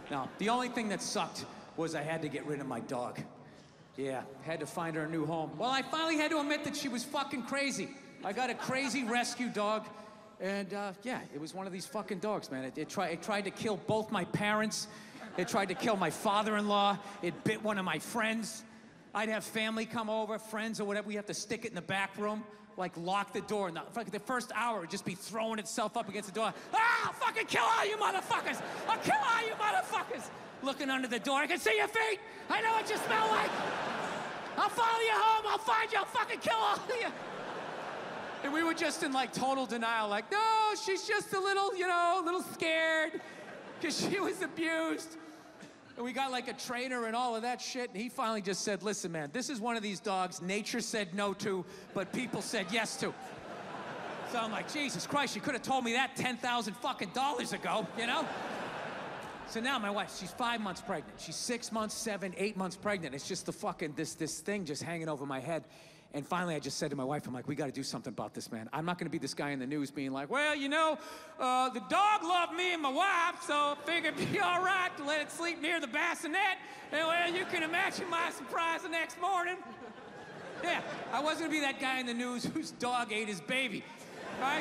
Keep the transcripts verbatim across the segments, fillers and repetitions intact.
No, the only thing that sucked was I had to get rid of my dog. Yeah, had to find her a new home. Well, I finally had to admit that she was fucking crazy. I got a crazy rescue dog, and uh, yeah, it was one of these fucking dogs, man. It, it, try, it tried to kill both my parents. It tried to kill my father-in-law. It bit one of my friends. I'd have family come over, friends or whatever. We have to stick it in the back room, like lock the door. And the, like the first hour, it'd just be throwing itself up against the door. Ah, I'll fucking kill all you motherfuckers! I'll kill all you motherfuckers! Looking under the door, I can see your feet! I know what you smell like! I'll follow you home, I'll find you, I'll fucking kill all of you! And we were just in like total denial, like, no, she's just a little, you know, a little scared, because she was abused. And we got like a trainer and all of that shit, and he finally just said, listen, man, this is one of these dogs nature said no to, but people said yes to. So I'm like, Jesus Christ, you could have told me that ten thousand fucking dollars ago, you know? So now my wife, she's five months pregnant. She's six months, seven, eight months pregnant. It's just the fucking, this, this thing just hanging over my head. And finally, I just said to my wife, I'm like, we got to do something about this, man. I'm not going to be this guy in the news being like, well, you know, uh, the dog loved me and my wife, so I figured it'd be all right to let it sleep near the bassinet. And, well, you can imagine my surprise the next morning. Yeah, I wasn't going to be that guy in the news whose dog ate his baby, right?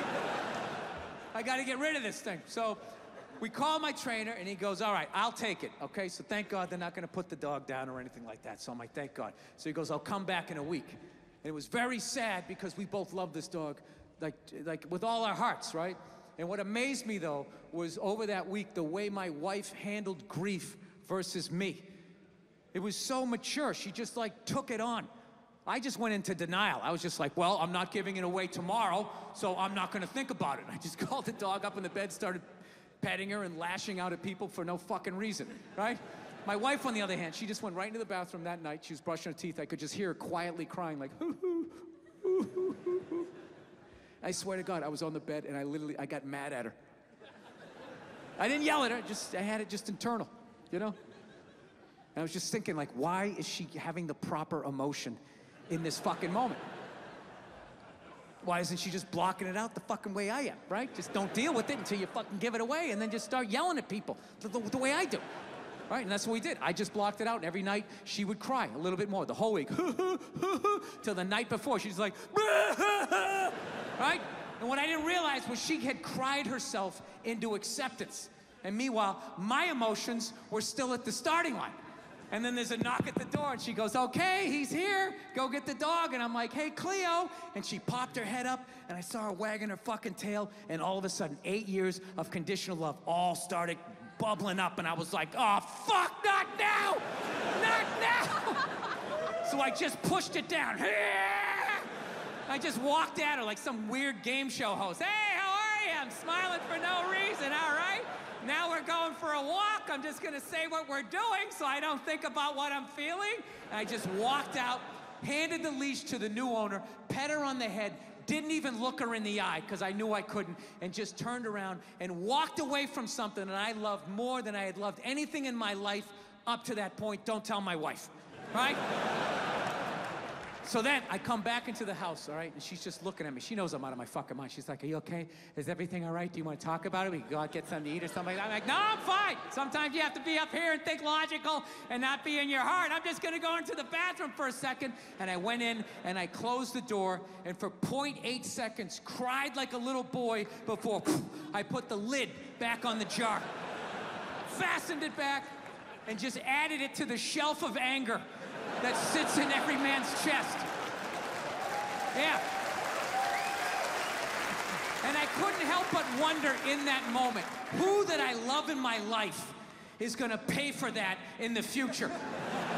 I got to get rid of this thing. So we call my trainer, and he goes, all right, I'll take it, okay? So thank God they're not going to put the dog down or anything like that. So I'm like, thank God. So he goes, I'll come back in a week. And it was very sad because we both love this dog, like, like with all our hearts, right? And what amazed me, though, was over that week, the way my wife handled grief versus me. It was so mature. She just, like, took it on. I just went into denial. I was just like, well, I'm not giving it away tomorrow, so I'm not going to think about it. I just called the dog up in the bed, started petting her and lashing out at people for no fucking reason, right? My wife, on the other hand, she just went right into the bathroom that night. She was brushing her teeth. I could just hear her quietly crying, like, hoo, hoo, hoo, hoo, hoo, hoo. I swear to God, I was on the bed, and I literally, I got mad at her. I didn't yell at her, just, I had it just internal, you know? And I was just thinking, like, why is she having the proper emotion in this fucking moment? Why isn't she just blocking it out the fucking way I am, right? Just don't deal with it until you fucking give it away, and then just start yelling at people the, the, the way I do. Right, and that's what we did. I just blocked it out, and every night she would cry a little bit more, the whole week, till the night before. She's like, right? And what I didn't realize was she had cried herself into acceptance. And meanwhile, my emotions were still at the starting line. And then there's a knock at the door, and she goes, okay, he's here, go get the dog. And I'm like, hey, Cleo. And she popped her head up, and I saw her wagging her fucking tail, and all of a sudden, eight years of conditional love all started bubbling up, and I was like, oh, fuck, not now! Not now! So I just pushed it down. I just walked at her like some weird game show host. Hey, how are you? I'm smiling for no reason, all right? Now we're going for a walk. I'm just gonna say what we're doing so I don't think about what I'm feeling. And I just walked out, handed the leash to the new owner, pet her on the head, didn't even look her in the eye because I knew I couldn't, and just turned around and walked away from something that I loved more than I had loved anything in my life up to that point. Don't tell my wife, right? So then I come back into the house, all right, and she's just looking at me. She knows I'm out of my fucking mind. She's like, are you okay? Is everything all right? Do you want to talk about it? We can go out, get something to eat or something like that. I'm like, no, I'm fine. Sometimes you have to be up here and think logical and not be in your heart. I'm just going to go into the bathroom for a second. And I went in and I closed the door and for zero point eight seconds cried like a little boy before I put the lid back on the jar, fastened it back, and just added it to the shelf of anger that sits in every man's chest. Yeah. And I couldn't help but wonder in that moment, who that I love in my life is gonna pay for that in the future?